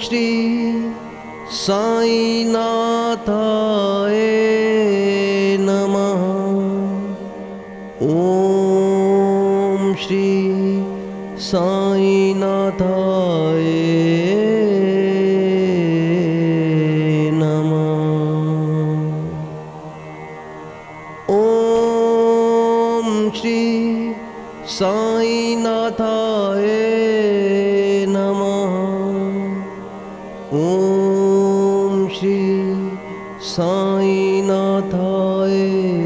श्री साईनाथाय नमः। ओम श्री साईनाथाय नमः। ओम श्री साईनाथाय नमः। ओम श्री साईनाथाय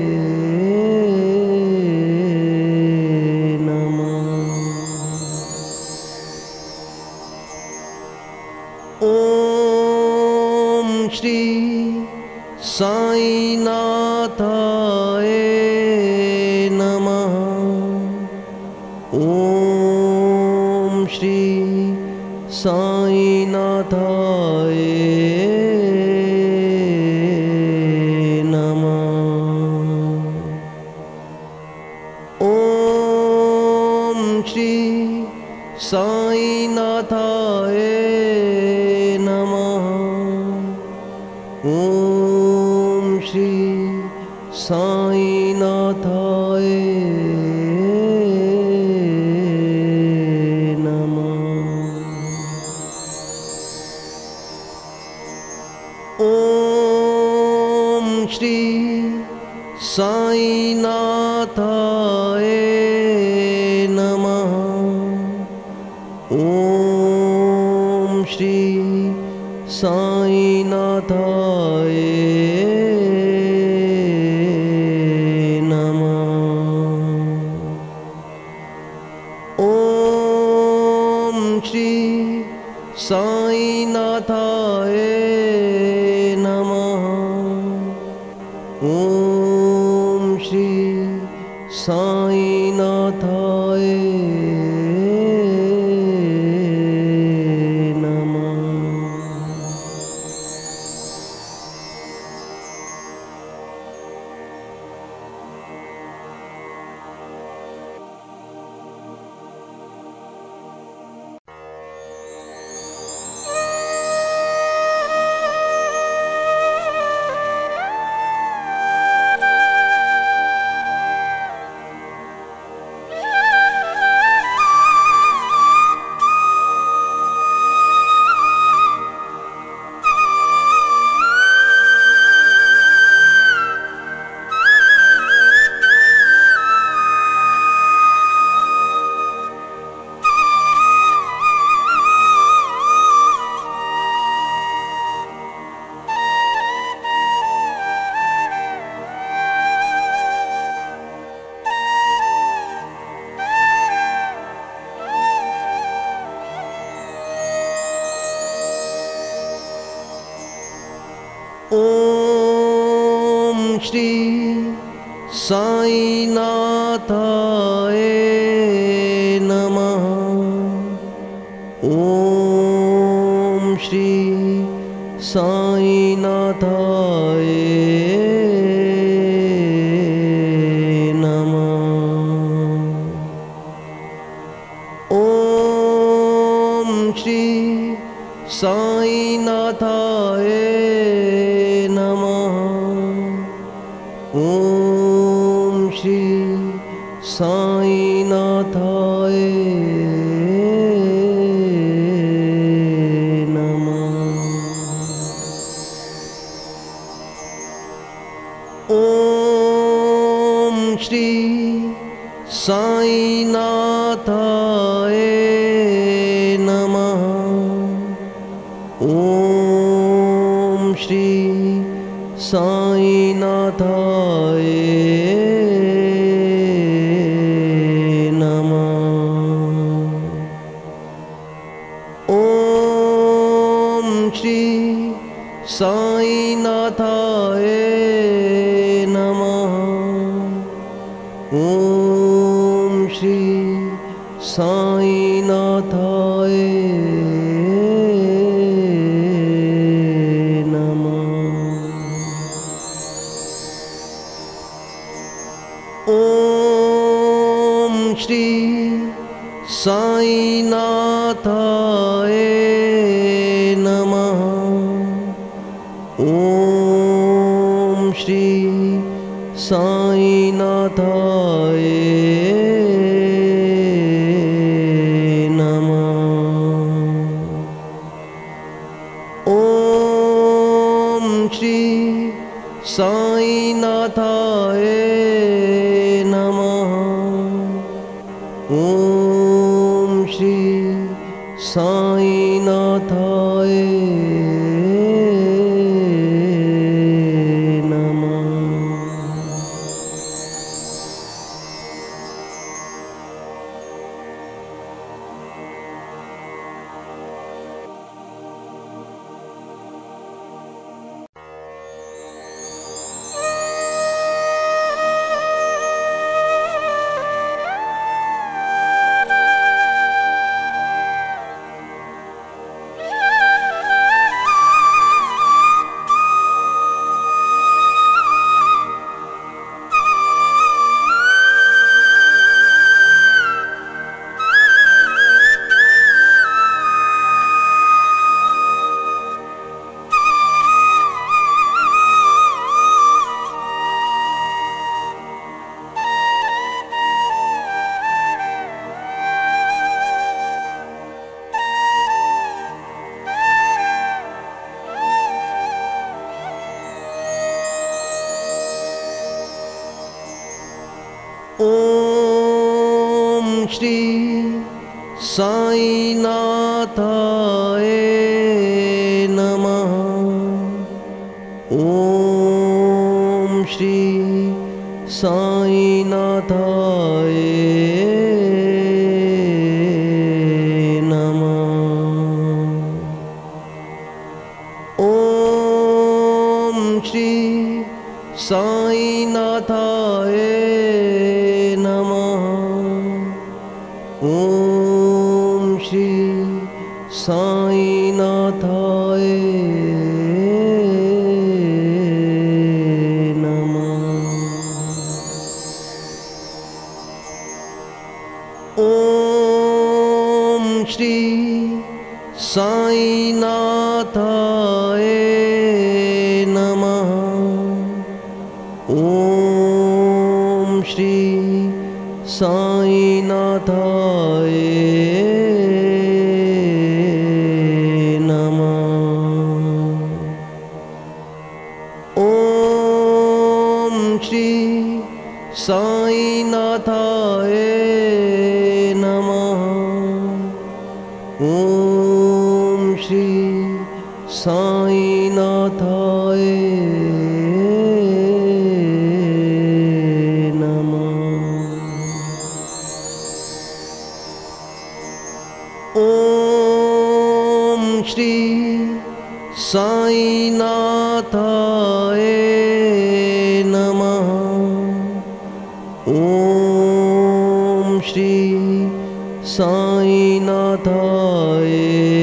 नमः। ओम श्री साईनाथाय नमः। ओम श्री साईनाथाय नमः। ओम श्री साईनाथाय नमः। ओम श्री साईनाथाय ओम श्री साईनाथाय नमः। ओम श्री साईनाथाय नमः। ओम श्री साईनाथाय नमः। ओम श्री साईनाथाय ओम श्री साईनाथाय नमः। ओम श्री साईनाथाय नमः। ओम श्री साईनाथाय नमः। ओम श्री साईनाथाय नमः। ओम श्री साईनाथाय नमः। ओम श्री साईनाथाय नमः। ओम श्री साईनाथाय नमः। ओम श्री साईनाथाय ओम श्री साईनाथाय नमः। ॐ श्री साईनाथाय नमः। ॐ श्री साईनाथाय नमः। ॐ श्री साईनाथाय नमः। ॐ श्री साईनाथाय नमः। ॐ श्री साईनाथाय नमः। ॐ श्री साईनाथाय नमः। ॐ श्री साईनाथाय नमः। ॐ श्री साईनाथाय नमः। ॐ श्री साईनाथाय नमः। ॐ श्री साईनाथाय नमः। ॐ श्री साईनाथाय ॐ श्री साईनाथाय नमः। ॐ श्री साईनाथाय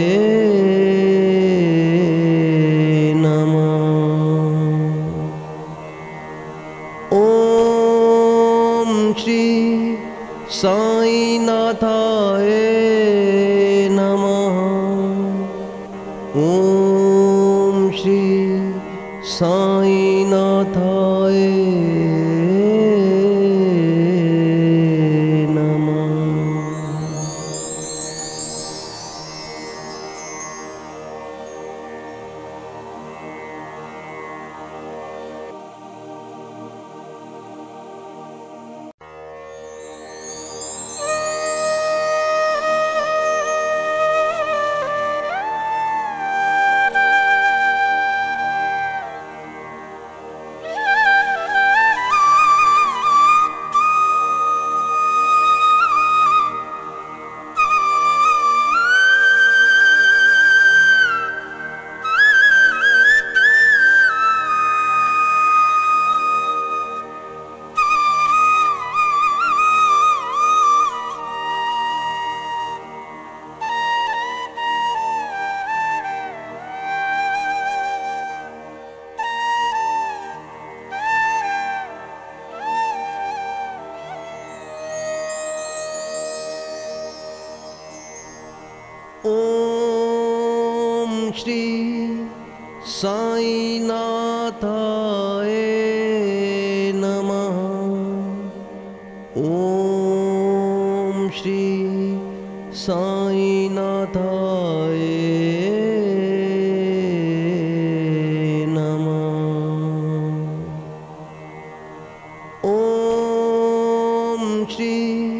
नमः। ॐ श्री साईनाथाय नमः। ॐ श्री साईनाथाय श्री साईनाथाय नमः। ॐ श्री साईनाथाय